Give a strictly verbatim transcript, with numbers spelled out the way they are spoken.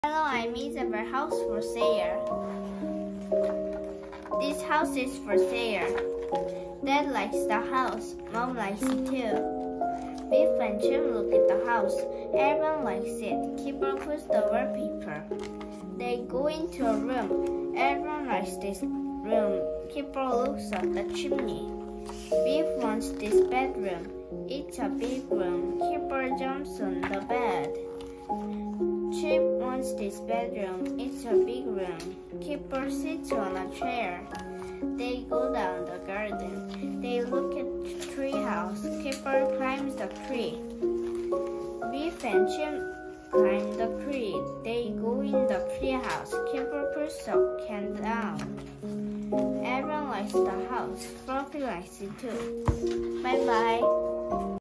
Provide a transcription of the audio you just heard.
Hello, I'm Isabel. House for sale. This house is for sale. Dad likes the house. Mom likes it too. Biff and Jim look at the house. Everyone likes it. Keeper puts the wallpaper. They go into a room. Everyone likes this room. Keeper looks up the chimney. Biff wants this bedroom. It's a big room. Keeper jumps on the bed. Chip wants this bedroom. It's a big room. Keeper sits on a chair. They go down the garden. They look at the tree house. Keeper climbs the tree. Biff and Chip climb the tree. They go in the tree house. Keeper puts a can down. Everyone likes the house. Fluffy likes it too. Bye bye.